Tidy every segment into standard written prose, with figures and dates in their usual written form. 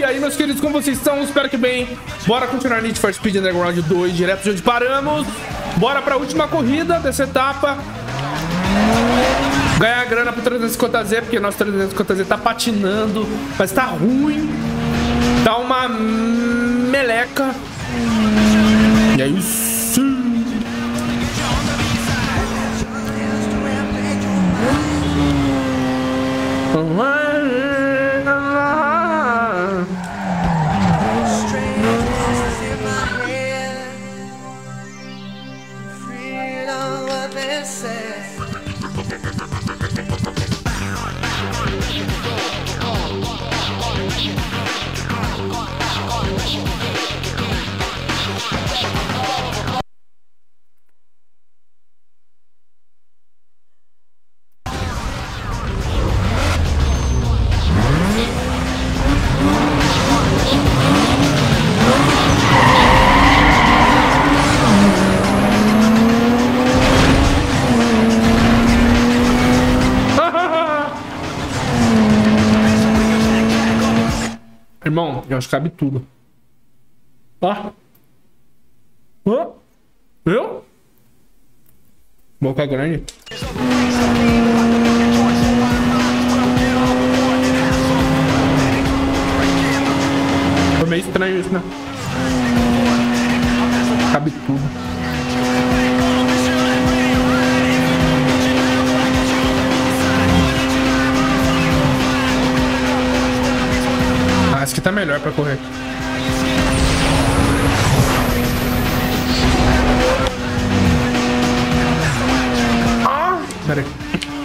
aí, meus queridos, como vocês estão? Espero que bem. Bora continuar Need for Speed Underground 2, direto de onde paramos. Bora pra última corrida dessa etapa. Ganhar grana pro 350Z, porque nosso 350Z tá patinando, mas tá ruim. Tá uma meleca. E é isso. Irmão, eu acho que cabe tudo. Ó. Ó. Viu? Boca grande. Foi meio estranho isso, né? Cabe tudo. Esse aqui tá melhor pra correr. Ah! Pera aí.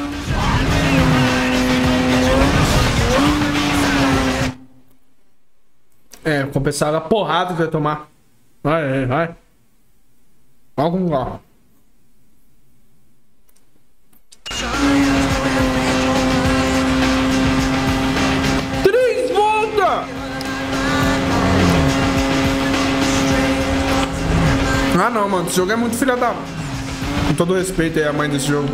É, compensar a porrada que vai tomar. Vai, vai. Olha como lá. Ah não, mano, esse jogo é muito filha da... Com todo respeito aí a mãe desse jogo.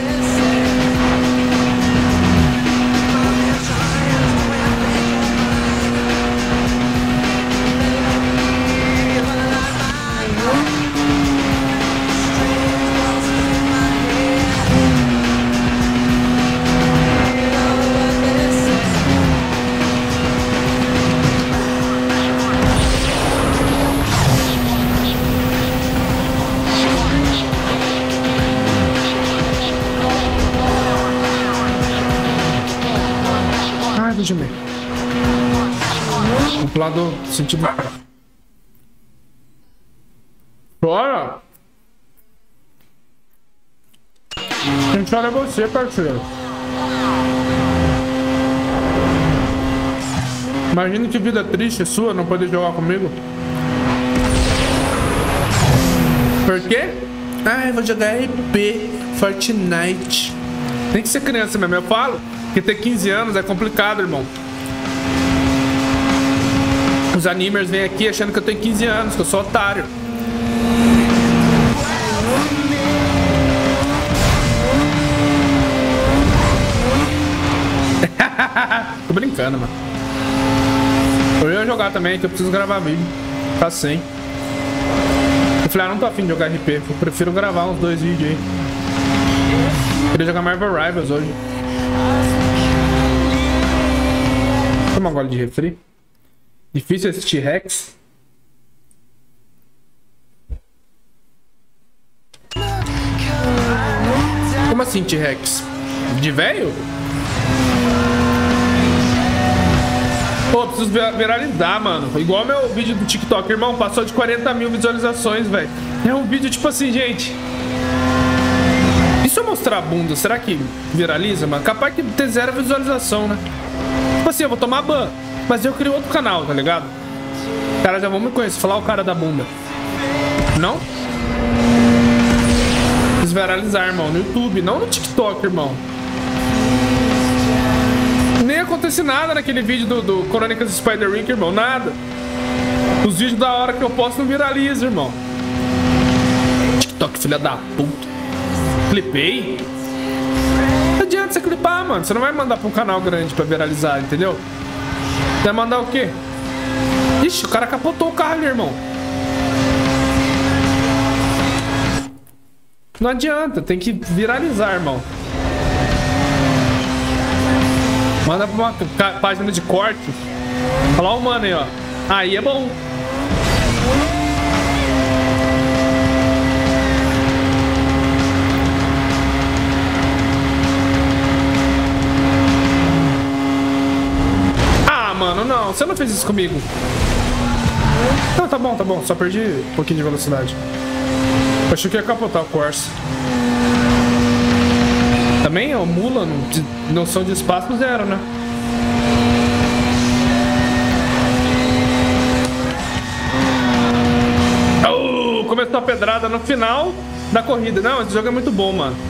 O plano sentido. Bora! Quem chora é você, parceiro. Imagina que vida triste sua não poder jogar comigo. Por quê? Ah, eu vou jogar RP, Fortnite. Tem que ser criança mesmo, eu falo. Porque ter 15 anos é complicado, irmão. Os animers vêm aqui achando que eu tenho 15 anos, que eu sou otário. Tô brincando, mano. Eu ia jogar também, que eu preciso gravar vídeo. Tá sem. Eu falei, ah, não tô afim de jogar RP. Eu prefiro gravar uns 2 vídeos aí. Queria jogar Marvel Rivals hoje. Toma um gole de refri. Difícil esse T-Rex. Como assim T-Rex? De velho? Pô, preciso viralizar, mano. Igual meu vídeo do TikTok, irmão. Passou de 40 mil visualizações, velho. É um vídeo tipo assim, gente. E se eu mostrar a bunda, será que viraliza, mano? Capaz de ter 0 visualização, né? Tipo assim, eu vou tomar ban. Mas eu crio outro canal, tá ligado? Os caras já vão me conhecer, falar o cara da bunda. Não? Preciso viralizar, irmão, no YouTube, não no TikTok, irmão. Nem acontece nada naquele vídeo do Crônicas Spider-Rick, irmão, nada. Os vídeos da hora que eu posto não viralizam, irmão. TikTok, filha da puta. Clipei? Não adianta você clipar, mano. Você não vai mandar pra um canal grande pra viralizar, entendeu? Vai mandar o quê? Ixi, o cara capotou o carro ali, irmão. Não adianta, tem que viralizar, irmão. Manda pra uma página de corte. Olha lá o mano aí, ó. Aí é bom. Ah, mano, não. Você não fez isso comigo. Não, tá bom, tá bom. Só perdi um pouquinho de velocidade. Eu achei que ia capotar o Corsa. Também é o mula, noção de espaço zero, né? Começou a pedrada no final da corrida. Não, esse jogo é muito bom, mano.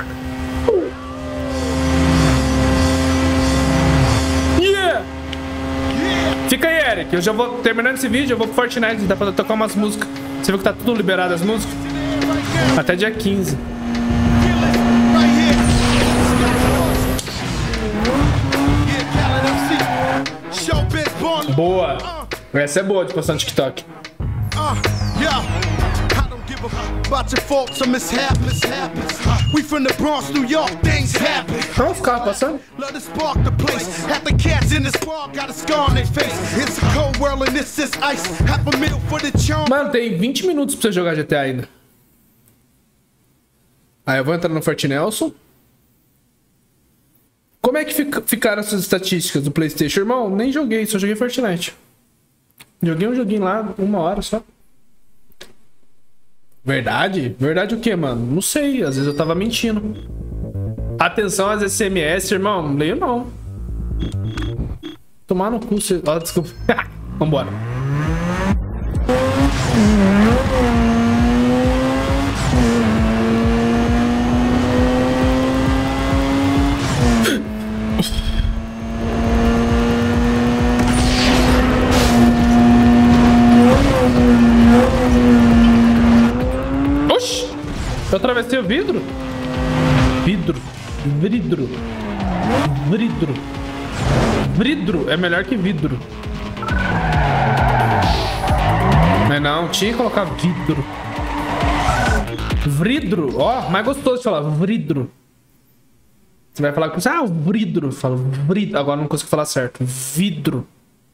Yeah! Fica aí, Eric. Eu já vou terminando esse vídeo, eu vou pro Fortnite, dá pra tocar umas músicas. Você viu que tá tudo liberado as músicas? Até dia 15. Boa. Essa é boa de postar no TikTok. About your faults or mishaps. We from the Bronx, New York, things happen. Olha os carros passando. Let us spark the place. Half the cats in this park got a scar on their face. It's a cold world and this is ice. Half a meal for the charm. Mano, tem 20 minutos pra você jogar GTA ainda. Aí eu vou entrar no Fortnite. Como é que ficaram essas estatísticas do PlayStation? Irmão, nem joguei, só joguei Fortnite. Joguei um joguinho lá, 1 hora só. Verdade? Verdade o quê, mano? Não sei, às vezes eu tava mentindo. Atenção às SMS, irmão. Não leio, não. Tomar no cu, você... Oh, desculpa. Vambora. Eu atravessei o vidro? Vidro. Vidro é melhor que vidro. Mas não, tinha que colocar vidro. Vidro, ó, mais gostoso de falar, vidro. Você vai falar com você, vidro. Fala vidro. Agora não consigo falar certo. Vidro.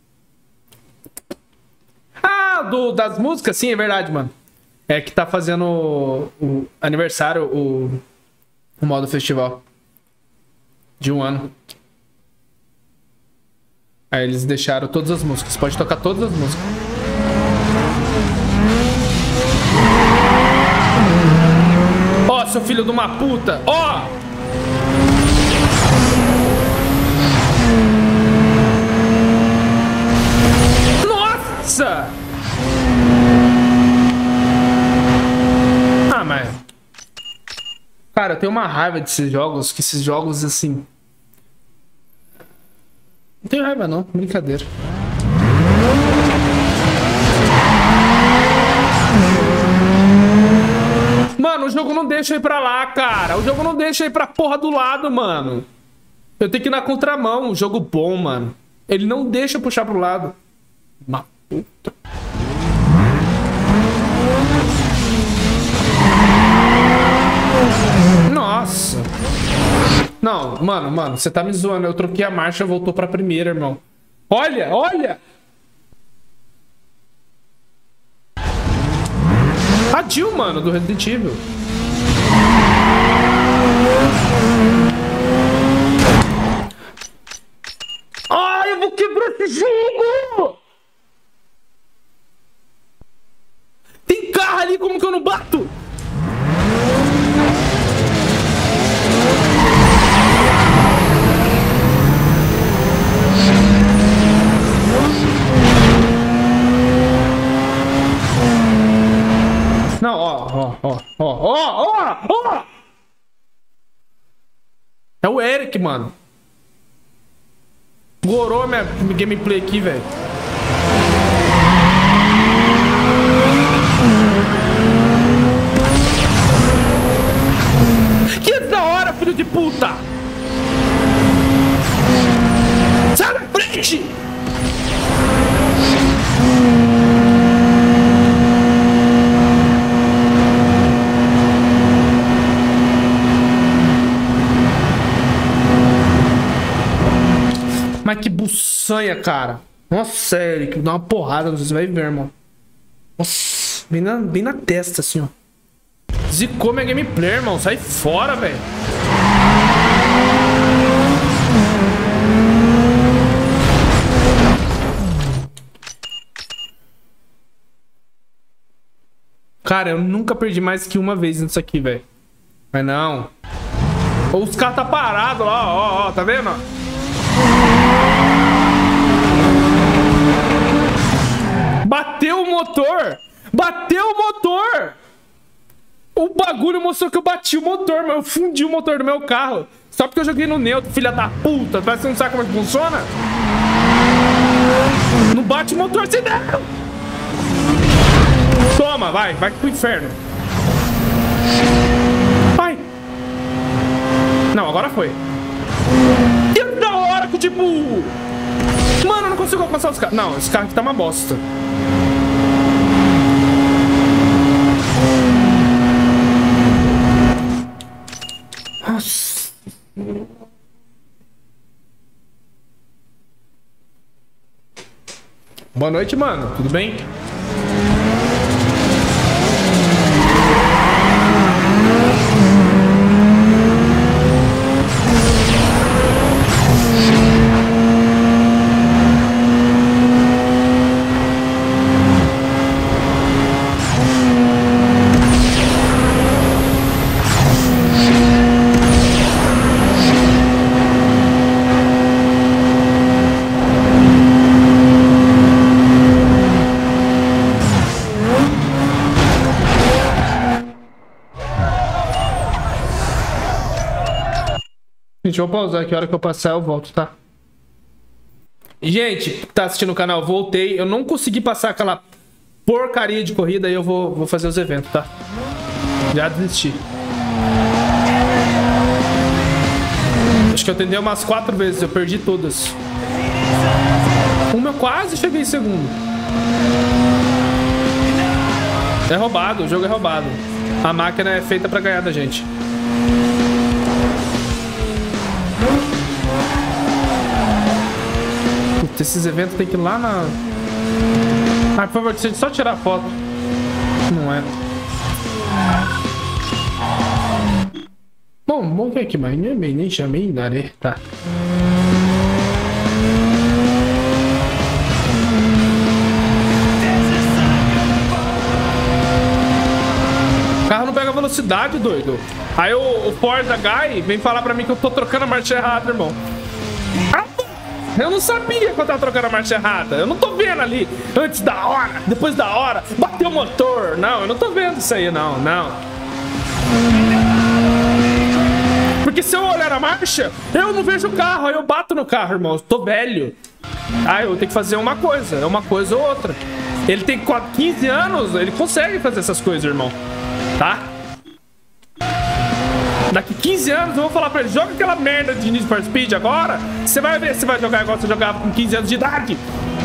Ah, das músicas, sim, é verdade, mano. É que tá fazendo o aniversário, o modo festival. De 1 ano. Aí eles deixaram todas as músicas. Pode tocar todas as músicas. Ó, seu filho de uma puta! Ó! Nossa! Ah, mas... Cara, eu tenho uma raiva desses jogos, que esses jogos, assim... Não tenho raiva não, brincadeira. Mano, o jogo não deixa eu ir pra lá, cara. O jogo não deixa eu ir pra porra do lado, mano. Eu tenho que ir na contramão, um jogo bom, mano. Ele não deixa eu puxar pro lado. Uma puta... Nossa. Não, mano, você tá me zoando. Eu troquei a marcha, voltou pra primeira, irmão. Olha, olha. A Jill, mano, do Resident Evil. Ai, eu vou quebrar esse jogo. Tem carro ali, como que eu não bato? Não, ó. É o Eric, mano. Gorou minha gameplay aqui, velho. Que da hora, filho de puta! Sai da frente! Mas que buçanha, cara. Nossa, sério, que dá uma porrada, não sei se você vai ver, irmão. Nossa, bem na testa, assim, ó. Zicou minha gameplay, irmão. Sai fora, velho. Cara, eu nunca perdi mais que uma vez nisso aqui, velho. Mas não. Os caras tá parado lá, ó, tá vendo? Bateu o motor! Bateu o motor! O bagulho mostrou que eu bati o motor, mas eu fundi o motor do meu carro. Só porque eu joguei no neutro, filha da puta. Parece que você não sabe como é que funciona. Não bate o motor, você não! Toma, vai pro inferno. Vai. Não, agora foi. Que da hora que tipo... Mano, eu não consigo alcançar os carros. Não, esse carro aqui tá uma bosta. Nossa. Boa noite, mano. Tudo bem? Gente, eu vou pausar aqui, a hora que eu passar eu volto, tá? Gente, que tá assistindo o canal, voltei. Eu não consegui passar aquela porcaria de corrida e eu vou fazer os eventos, tá? Já desisti. Acho que eu tentei umas 4 vezes, eu perdi todas. Uma eu quase cheguei em segundo. É roubado, o jogo é roubado. A máquina é feita pra ganhar da gente. Puta, esses eventos tem que ir lá na... Ah, por favor, deixa eu só tirar a foto. Não é. Bom, vamos ver aqui, mas nem chamei, darei, tá. O carro não pega velocidade, doido. Aí o Forza Guy vem falar pra mim que eu tô trocando a marcha errada, irmão. Eu não sabia que eu tava trocando a marcha errada. Eu não tô vendo ali antes da hora, depois da hora, bateu o motor. Não, eu não tô vendo isso aí, não. Porque se eu olhar a marcha, eu não vejo o carro, aí eu bato no carro, irmão. Eu tô velho. Aí eu tenho que fazer uma coisa, é uma coisa ou outra. Ele tem 15 anos, ele consegue fazer essas coisas, irmão. Tá? Daqui 15 anos eu vou falar pra ele, joga aquela merda de Need for Speed agora. Você vai ver se vai jogar igual você jogava com 15 anos de idade.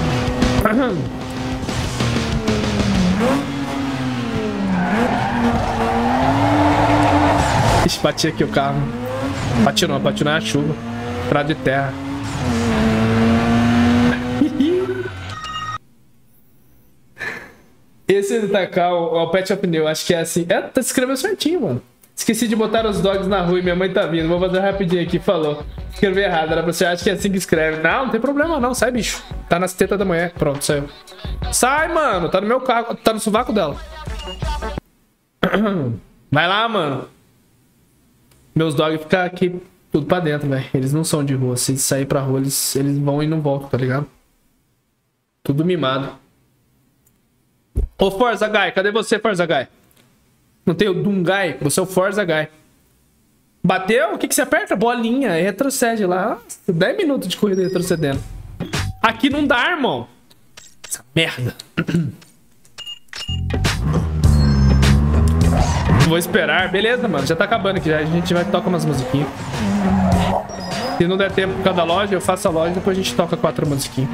Ixi, bati aqui o carro. Bati na chuva. Estrada de terra. Esse de tacar o Pet of New, acho que é assim. É, tá escrevendo certinho, mano. Esqueci de botar os dogs na rua e minha mãe tá vindo. Vou fazer rapidinho aqui, falou. Escrevi errado, era pra você achar que é assim que escreve. Não tem problema não, sai, bicho. Tá nas tetas da mulher. Pronto, saiu. Sai, mano, tá no meu carro, tá no sovaco dela. Vai lá, mano. Meus dogs ficam aqui tudo pra dentro, velho. Eles não são de rua. Se sair pra rua, eles vão e não voltam, tá ligado? Tudo mimado. Ô, Forza Guy, cadê você, Forza Guy? Não tem o Dungai, você é o Forza Guy. Bateu? O que você aperta? Bolinha, retrocede lá. Nossa, 10 minutos de corrida retrocedendo. Aqui não dá, irmão. Essa merda. Vou esperar. Beleza, mano. Já tá acabando aqui. Já. A gente vai tocar umas musiquinhas. Se não der tempo por cada loja, eu faço a loja e depois a gente toca 4 musiquinhas.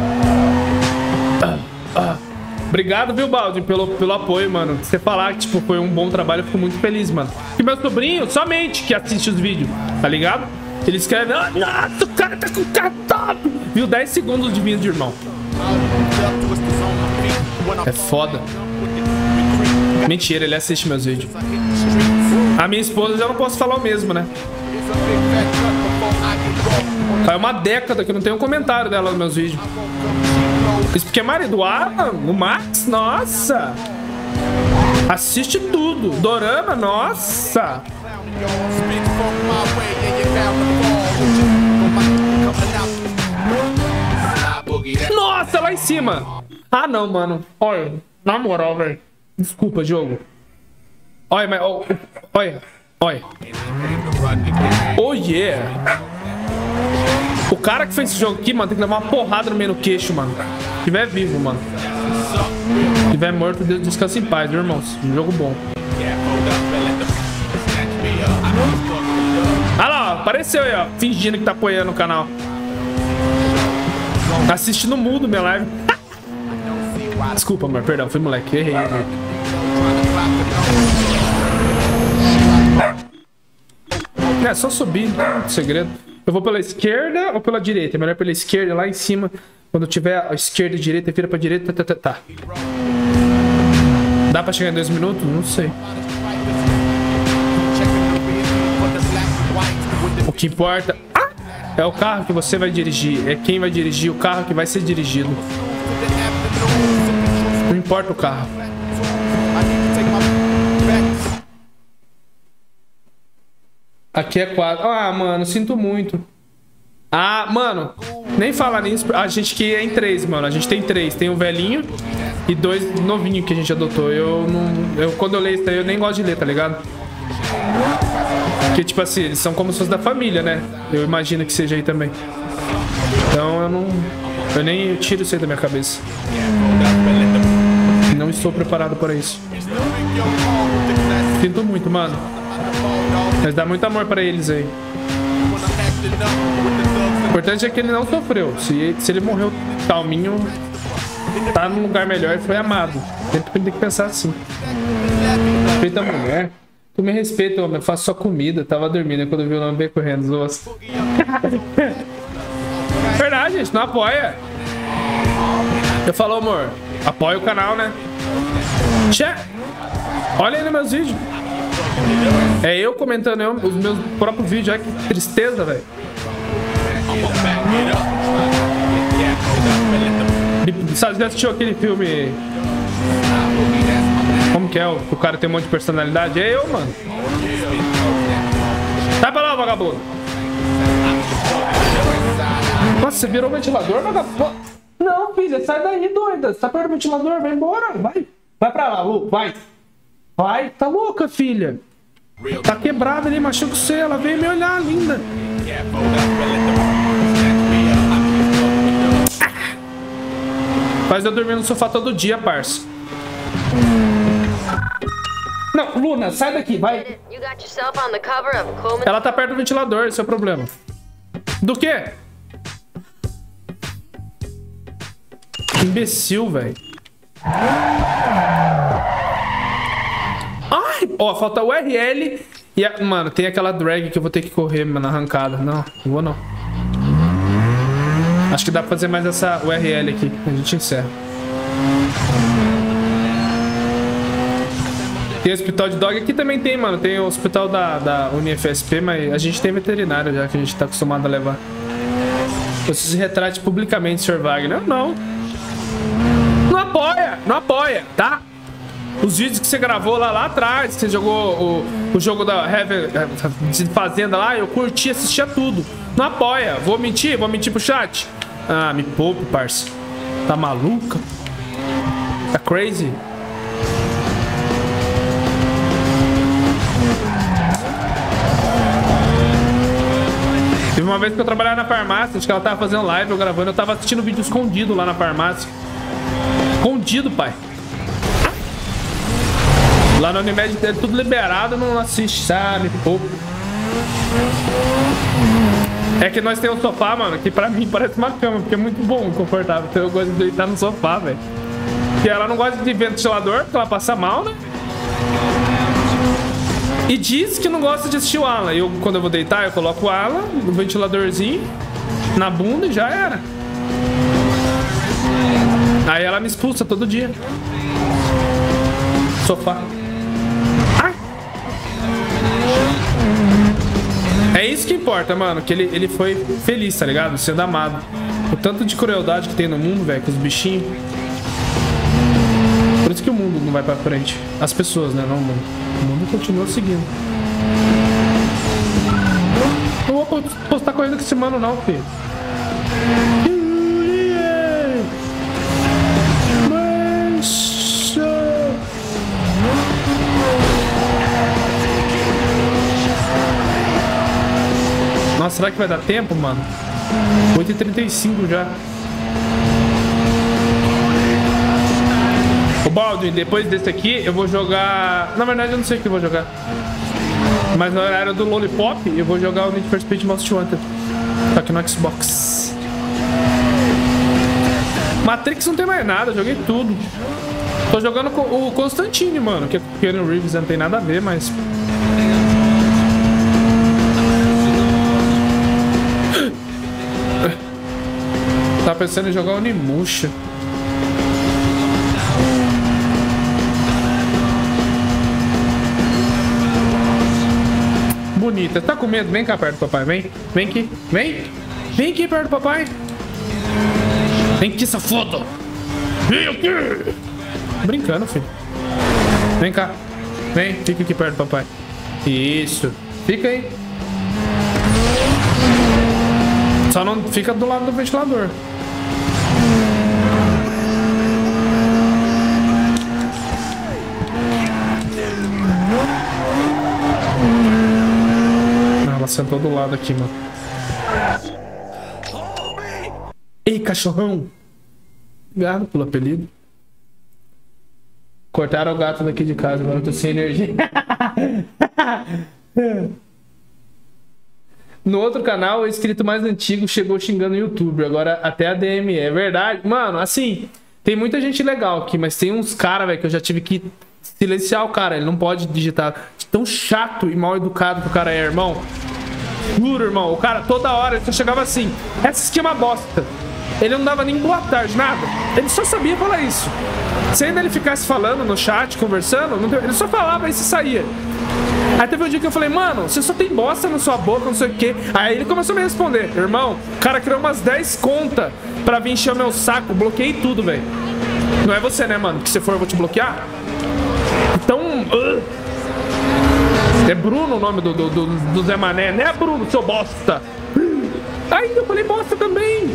Obrigado, viu, Baldi, pelo apoio, mano. Você falar que, tipo, foi um bom trabalho, eu fico muito feliz, mano. E meu sobrinho, somente que assiste os vídeos, tá ligado? Ele escreve, nossa, o cara tá com o carro top, Viu 10 segundos de vídeo, irmão. É foda. Mentira, ele assiste meus vídeos. A minha esposa já não posso falar o mesmo, né? Faz uma década que eu não tenho um comentário dela nos meus vídeos. Isso porque é marido. Ah, o Max, nossa. Assiste tudo. Dorama, nossa. Nossa, lá em cima. Ah, não, mano. Olha, na moral, velho. Desculpa, jogo. Olha, mas... Olha, olha. Oh, yeah. O cara que fez esse jogo aqui, mano, tem que levar uma porrada no meio do queixo, mano. Se tiver vivo, mano. Se tiver morto, Deus descansa em paz, viu, irmãos? Um jogo bom. Ah lá, ó, apareceu aí, ó. Fingindo que tá apoiando o canal. Assistindo mudo minha live. Desculpa, amor, perdão, fui moleque, errei, amor. É, só subir, não tem muito segredo. Eu vou pela esquerda ou pela direita? É melhor pela esquerda, lá em cima. Quando tiver a esquerda e a direita, vira pra direita, tá. Dá pra chegar em 2 minutos? Não sei. O que importa... Ah! É o carro que você vai dirigir. É quem vai dirigir o carro que vai ser dirigido. Não importa o carro. Aqui é 4. Ah, mano, sinto muito. Ah, mano, nem falar nisso. A gente que é em 3, mano. A gente tem 3. Tem um velhinho e 2 novinhos que a gente adotou. Quando eu leio isso aí, eu nem gosto de ler, tá ligado? Porque, tipo assim, eles são como se fosse da família, né? Eu imagino que seja aí também. Então eu nem tiro isso aí da minha cabeça. Não estou preparado para isso. Sinto muito, mano. Mas dá muito amor pra eles aí. O importante é que ele não sofreu. Se ele morreu calminho, tá num lugar melhor e foi amado. Sempre tem que pensar assim. Respeita a mulher. Tu me respeita, homem. Eu faço só comida. Tava dormindo quando eu vi o nome bem correndo. Nossa. Verdade, gente. Não apoia. Eu falo, amor. Apoia o canal, né? Tchê. Olha aí nos meus vídeos. É eu comentando os meus próprios vídeos. Olha que tristeza, velho. Você já assistiu aquele filme? Como que é? O cara tem um monte de personalidade? É eu, mano. Sai pra lá, vagabundo. Nossa, você virou o ventilador, vagabundo? Não, filha, sai daí, doida. Você tá perto do ventilador, vai embora. Vai pra lá, Lu, vai. Vai, tá louca, filha. Tá quebrada ali, machuca você. Ela veio me olhar, linda. Faz eu dormir no sofá todo dia, parça. Não, Luna, sai daqui, vai. Ela tá perto do ventilador, esse é o problema. Do quê? Que imbecil, velho. Ai, ó, falta o URL e a... Mano, tem aquela drag que eu vou ter que correr na arrancada. Não vou não. Acho que dá pra fazer mais essa URL aqui. A gente encerra. Tem hospital de dog. Aqui também tem, mano. Tem o hospital da UniFSP, mas a gente tem veterinário já, que a gente tá acostumado a levar. Você se retrate publicamente, Sr. Wagner. Não. Não apoia, tá? Os vídeos que você gravou lá atrás, que você jogou o jogo da de Fazenda lá, eu curti, assistia tudo. Não apoia. Vou mentir pro chat? Ah, me poupe, parça. Tá maluca? Tá crazy? Teve uma vez que eu trabalhava na farmácia, acho que ela tava fazendo live, eu gravando, eu tava assistindo vídeo escondido lá na farmácia. Escondido, pai. Lá no Unimed é tudo liberado, não assiste, sabe? Pô. É que nós temos um sofá, mano, que pra mim parece uma cama, porque é muito bom, confortável. Então eu gosto de deitar no sofá, velho. Porque ela não gosta de ventilador, porque ela passa mal, né? E diz que não gosta de assistir o Alan. Quando eu vou deitar, eu coloco o Alan, o ventiladorzinho na bunda e já era. Aí ela me expulsa todo dia. Sofá. Ai. É isso que importa, mano. Que ele foi feliz, tá ligado? Sendo amado. O tanto de crueldade que tem no mundo, velho, com os bichinhos. Por isso que o mundo não vai pra frente. As pessoas, né? Não o mundo. O mundo continua seguindo. Não vou postar corrida com esse mano, não, filho. Nossa, será que vai dar tempo, mano? 8h35 já. O Baldwin, depois desse aqui, eu vou jogar... Na verdade, eu não sei o que eu vou jogar. Mas na horário do Lollipop, eu vou jogar o Need for Speed Most Wanted. Só que no Xbox. Matrix não tem mais nada, eu joguei tudo. Tô jogando o Constantine, mano. Que é Keanu Reeves, não tem nada a ver, mas... Tá pensando em jogar o Onimusha. Bonita. Tá com medo? Vem cá perto do papai. Vem. Vem aqui. Vem. Vem aqui perto do papai. Vem aqui, essa foto. Vem aqui. Brincando, filho. Vem cá. Vem. Fica aqui perto do papai. Isso. Fica aí. Só não fica do lado do ventilador. Ela sentou do lado aqui, mano. Ei, cachorrão! Obrigado pelo apelido. Cortaram o gato daqui de casa, agora eu tô sem energia. No outro canal, o inscrito mais antigo chegou xingando o youtuber. Agora até a DM. É verdade? Mano, assim, tem muita gente legal aqui, mas tem uns caras, velho, que eu já tive que silenciar o cara. Ele não pode digitar. Tão chato e mal educado que o cara é, irmão. Juro, irmão. O cara toda hora ele só chegava assim. Essa esquema bosta. Ele não dava nem boa tarde, nada. Ele só sabia falar isso. Se ainda ele ficasse falando no chat, conversando, ele só falava e se saía. Aí teve um dia que eu falei, mano, você só tem bosta na sua boca, não sei o que. Aí ele começou a me responder, irmão, o cara criou umas 10 contas pra vir encher o meu saco, bloqueei tudo, velho. Não é você, né, mano? Que se for eu vou te bloquear. Então, é Bruno o nome do Zé Mané, né, Bruno, seu bosta. Aí eu falei bosta também.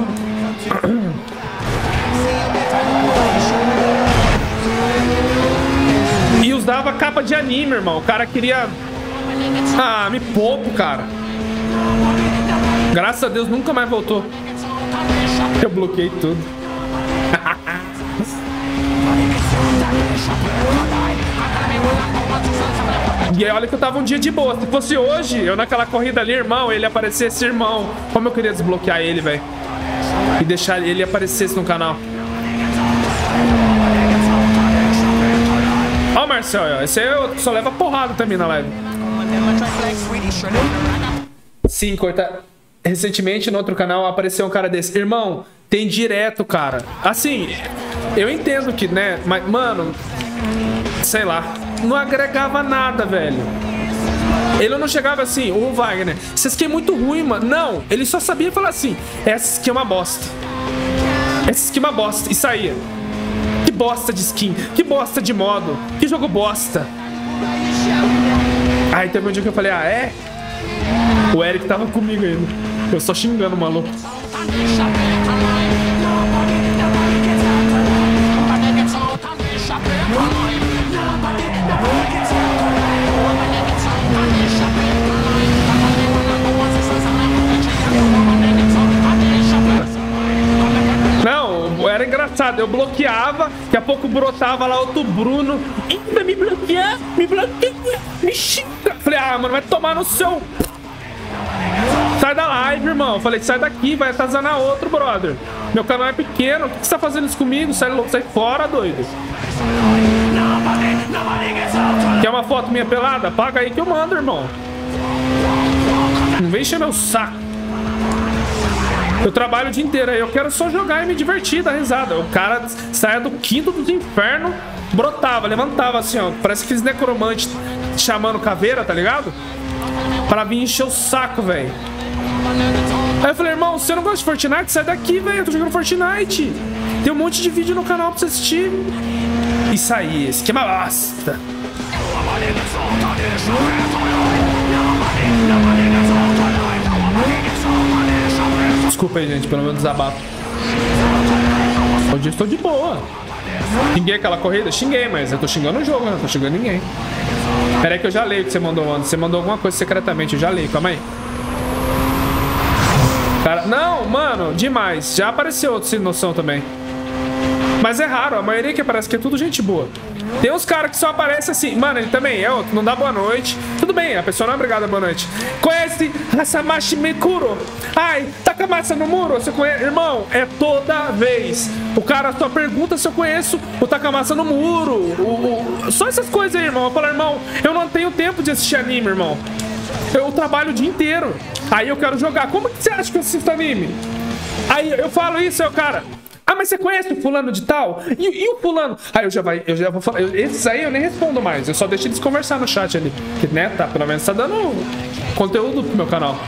E usava capa de anime, irmão. O cara queria... Ah, me poupo, cara. Graças a Deus nunca mais voltou. Eu bloqueei tudo. E aí, olha que eu tava um dia de boa. Se fosse hoje, eu naquela corrida ali, irmão, ele aparecesse, irmão. Como eu queria desbloquear ele, velho. E deixar ele aparecesse no canal. Ó o Marcel, esse aí só leva porrada também na live. Sim, corta. Recentemente no outro canal apareceu um cara desse. Irmão, tem direto, cara. Assim, eu entendo que, né? Mas, mano, sei lá. Não agregava nada, velho. Ele não chegava assim, o Wagner, essa skin é muito ruim, mano. Não, ele só sabia falar assim, essa skin é uma bosta. Essa skin é uma bosta. E saía. Que bosta de skin, que bosta de modo, que jogo bosta. Aí teve um dia que eu falei, ah, é? O Eric tava comigo ainda. Eu só xingando o maluco. Não, era engraçado. Eu bloqueava, daqui a pouco brotava lá outro Bruno. Vai me bloquear, me xinga. Falei, ah, mano, vai tomar no seu... Sai da live, irmão. Falei, sai daqui, vai atazanar outro, brother. Meu canal é pequeno, o que você tá fazendo isso comigo? Sai fora, doido. Quer uma foto minha pelada? Paga aí que eu mando, irmão. Não vem encher meu saco. Eu trabalho o dia inteiro aí, eu quero só jogar e me divertir, dar risada. O cara saia do quinto dos infernos, brotava, levantava assim, ó. Parece aqueles necromantes chamando caveira, tá ligado? Pra vir encher o saco, velho. Aí eu falei, irmão, você não gosta de Fortnite? Sai daqui, velho, eu tô jogando Fortnite. Tem um monte de vídeo no canal pra você assistir. Isso aí, esse que é uma bosta. Desculpa aí, gente, pelo meu desabafo. Hoje eu estou de boa. Xinguei aquela corrida? Xinguei, mas eu tô xingando o jogo, né? Não tô xingando ninguém. Pera aí que eu já leio o que você mandou antes. Você mandou alguma coisa secretamente, eu já leio, calma aí. Cara, não, mano, demais. Já apareceu outro sem noção também. Mas é raro, a maioria que aparece aqui é tudo gente boa. Tem uns caras que só aparecem assim. Mano, ele também é outro, não dá boa noite. Tudo bem, a pessoa não é obrigada a boa noite. Conhece Hasamashi Mikuro? Ai, taca massa no muro? Você conhece? Irmão, é toda vez. O cara só pergunta se eu conheço o taca-massa no muro. Só essas coisas aí, irmão. Eu falo, irmão, eu não tenho tempo de assistir anime, irmão. Eu trabalho o dia inteiro. Aí eu quero jogar. Como que você acha que eu assisto anime? Aí eu falo isso, aí o cara... Ah, mas você conhece o fulano de tal? E o fulano? Aí eu já vou falar. Esses aí eu nem respondo mais. Eu só deixo eles conversar no chat ali. Que, né, tá, pelo menos tá dando conteúdo pro meu canal.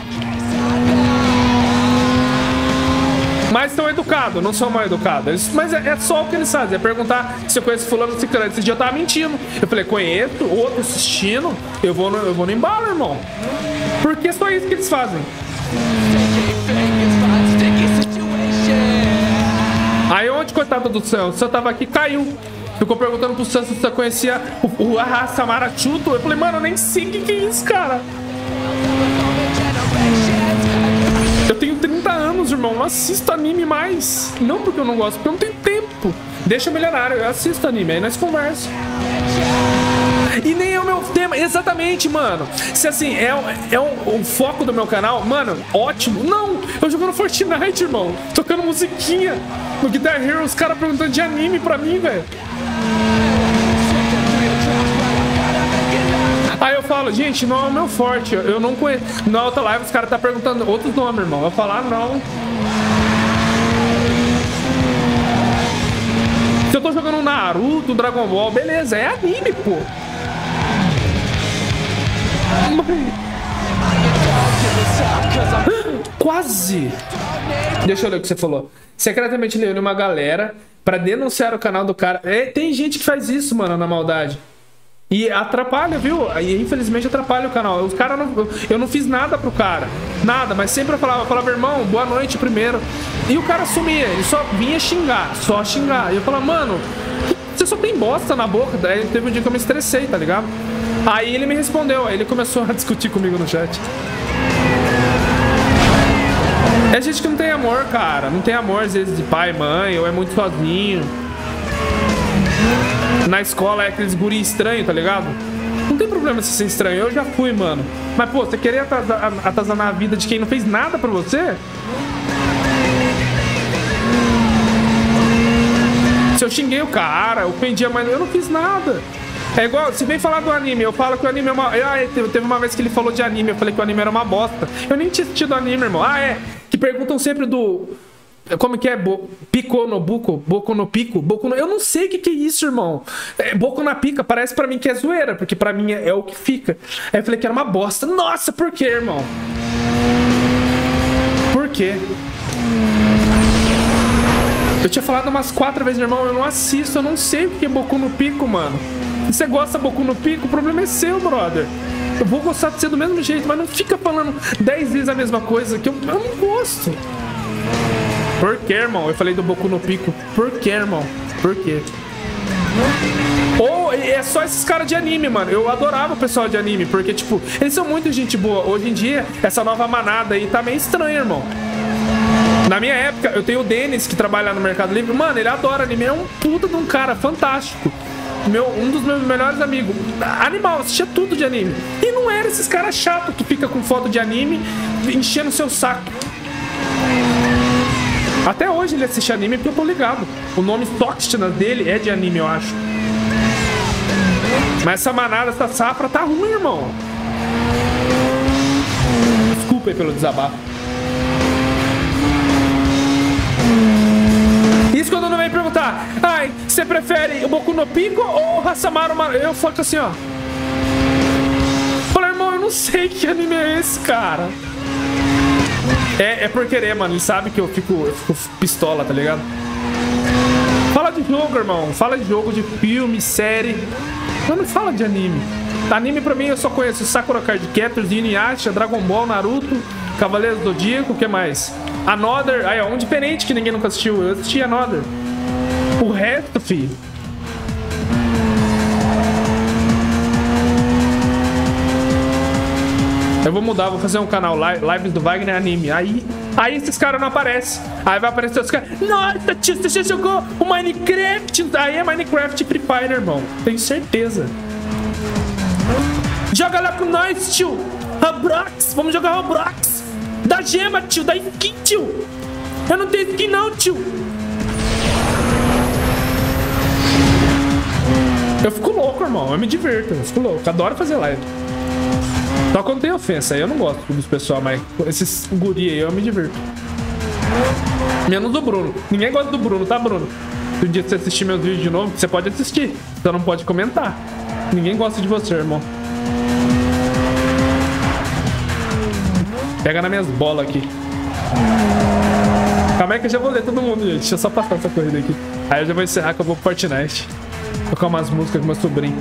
Mas são educados, não são mal educados. Mas é só o que eles fazem. É perguntar se eu conheço fulano de tal. Esse dia eu tava mentindo. Eu falei, conheço, outro assistindo. Eu vou no embalo, irmão. Porque é só isso que eles fazem. Aí onde, coitado do céu, o Sam tava aqui, caiu. Ficou perguntando pro Sam se você conhecia o Samara Chuto. Eu falei, mano, eu nem sei o que é isso, cara. Eu tenho 30 anos, irmão, não assisto anime mais. Não porque eu não gosto, porque eu não tenho tempo. Deixa milionário, eu assisto anime, aí nós conversamos. E nem é o meu tema, exatamente, mano. Se assim, o foco do meu canal, mano, ótimo. Não, eu jogando Fortnite, irmão. Tocando musiquinha no Guitar Hero, os caras perguntando de anime pra mim, velho. Aí eu falo, gente, não é o meu forte. Eu não conheço. Na outra live os caras tá perguntando outros nomes, irmão. Eu falar, não. Se eu tô jogando Naruto, Dragon Ball, beleza, é anime, pô. Quase. Deixa eu ler o que você falou. Secretamente reúne uma galera pra denunciar o canal do cara. Tem gente que faz isso, mano, na maldade. E atrapalha, viu? E infelizmente atrapalha o canal. Os cara não, eu não fiz nada pro cara. Nada, mas sempre eu falava, irmão, boa noite primeiro. E o cara sumia, ele só vinha xingar, só xingar. E eu falava, mano, você só tem bosta na boca. Daí teve um dia que eu me estressei, tá ligado? Aí ele me respondeu, aí ele começou a discutir comigo no chat. É gente que não tem amor, cara. Não tem amor, às vezes, de pai, mãe, ou é muito sozinho. Na escola é aqueles guri estranhos, tá ligado? Não tem problema se ser estranho, eu já fui, mano. Mas, pô, você querer atazanar a vida de quem não fez nada pra você? Se eu xinguei o cara, eu ofendi a mãe, eu não fiz nada. É igual, se vem falar do anime, eu falo que o anime é uma... teve uma vez que ele falou de anime, eu falei que o anime era uma bosta. Eu nem tinha assistido anime, irmão. Que perguntam sempre do... Como que é? Pico no buco? Boku no pico? Boku no... Eu não sei o que é isso, irmão. Boku na pica, parece pra mim que é zoeira, porque pra mim é o que fica. Aí eu falei que era uma bosta. Nossa, por quê, irmão? Por quê? Eu tinha falado umas 4 vezes, irmão, eu não assisto, eu não sei o que é Boku no pico, mano. Se você gosta de Boku no pico, o problema é seu, brother. Eu vou gostar de ser do mesmo jeito, mas não fica falando 10 vezes a mesma coisa, que eu não gosto. Por que, irmão? Eu falei do Boku no pico. Por que, irmão? Por quê? Ou é só esses caras de anime, mano. Eu adorava o pessoal de anime, porque, tipo, eles são muito gente boa. Hoje em dia, essa nova manada aí tá meio estranha, irmão. Na minha época, eu tenho o Denis, que trabalha no Mercado Livre. Mano, ele adora anime. É um puta de um cara fantástico. Um dos meus melhores amigos. Animal, assistia tudo de anime. E não era esses caras chatos que fica com foto de anime enchendo o seu saco. Até hoje ele assiste anime porque eu tô ligado. O nome Toxina dele é de anime, eu acho. Mas essa manada, essa safra tá ruim, irmão. Desculpa aí pelo desabafo. perguntar, ai, você prefere o Boku no Pico ou o Hasamaru Maru? Eu foco assim, ó. Falei, irmão, eu não sei que anime é esse, cara. É por querer, mano. Ele sabe que eu fico pistola, tá ligado? Fala de jogo, irmão. Fala de jogo, de filme, série. Mas não fala de anime. Anime pra mim eu só conheço Sakura Card Captors, Inuyasha, Dragon Ball, Naruto, Cavaleiros do Zodíaco, o que mais? Another. Aí, ó, um diferente que ninguém nunca assistiu. Eu assisti Another. O resto, filho. Eu vou mudar, vou fazer um canal Lives do Wagner Anime. Aí esses caras não aparecem. Aí vai aparecer os caras. Nossa, tio, você já jogou o Minecraft? Aí é Minecraft Free Fire, irmão. Tenho certeza. Joga lá com nós, tio. Roblox, vamos jogar Roblox. Dá gema, tio, dá skin, tio. Eu não tenho skin não, tio. Eu fico louco, irmão. Eu me divirto, eu fico louco. Adoro fazer live. Só quando tem ofensa, aí eu não gosto dos pessoal, mas esses guri aí eu me divirto. Menos do Bruno. Ninguém gosta do Bruno, tá, Bruno? Se um dia você assistir meus vídeos de novo, você pode assistir. Você não pode comentar. Ninguém gosta de você, irmão. Pega nas minhas bolas aqui. Calma aí que eu já vou ler todo mundo, gente. Deixa eu só passar essa corrida aqui. Aí eu já vou encerrar que eu vou pro Fortnite. Tocar umas músicas com meu sobrinho.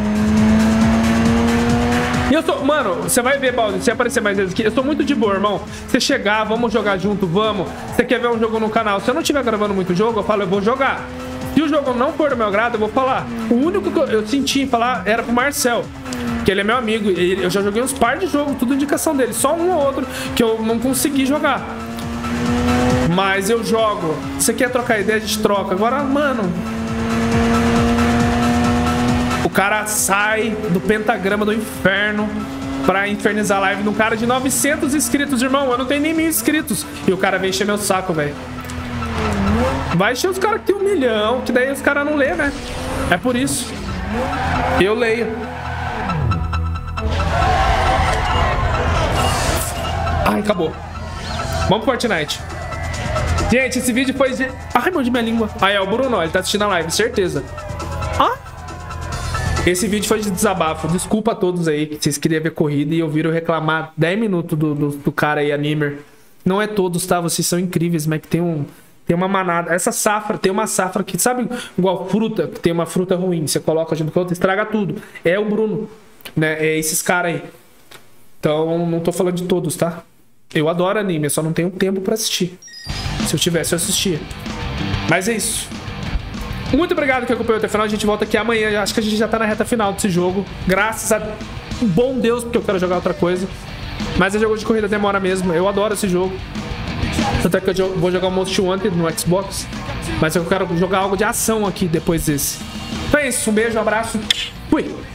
E eu sou... Mano, você vai ver, Baldi, se aparecer mais vezes aqui, eu sou muito de boa, irmão. Você chegar, vamos jogar junto, vamos. Você quer ver um jogo no canal? Se eu não estiver gravando muito jogo, eu falo, eu vou jogar. Se o jogo não for do meu agrado, eu vou falar. O único que eu senti em falar era pro Marcel, que ele é meu amigo. Eu já joguei uns par de jogos, tudo indicação dele. Só um ou outro que eu não consegui jogar. Mas eu jogo. Você quer trocar ideia, a gente troca. Agora, mano... O cara sai do pentagrama do inferno pra infernizar a live de um cara de 900 inscritos, irmão. Eu não tenho nem 1000 inscritos. E o cara vem encher meu saco, velho. Vai encher os caras que tem 1 milhão, que daí os caras não lê, né? É por isso. Eu leio. Ai, acabou. Vamos pro Fortnite. Gente, esse vídeo foi de... Ai, mordi minha língua. Aí, é o Bruno, ele tá assistindo a live, certeza. Ah? Esse vídeo foi de desabafo. Desculpa a todos aí que vocês queriam ver corrida e ouviram reclamar 10 minutos do cara aí, Animer. Não é todos, tá? Vocês são incríveis, mas que tem uma manada. Essa safra, tem uma safra que, sabe, igual fruta, que tem uma fruta ruim, você coloca junto com a outra, estraga tudo. É o Bruno, né? É esses caras aí. Então, não tô falando de todos, tá? Eu adoro anime, eu só não tenho tempo pra assistir. Se eu tivesse, eu assistia. Mas é isso. Muito obrigado que acompanhou até o final. A gente volta aqui amanhã. Acho que a gente já tá na reta final desse jogo. Graças a bom Deus, porque eu quero jogar outra coisa. Mas o jogo de corrida demora mesmo. Eu adoro esse jogo. Tanto é que eu vou jogar o Most Wanted no Xbox. Mas eu quero jogar algo de ação aqui depois desse. Então é isso. Um beijo, um abraço. Fui!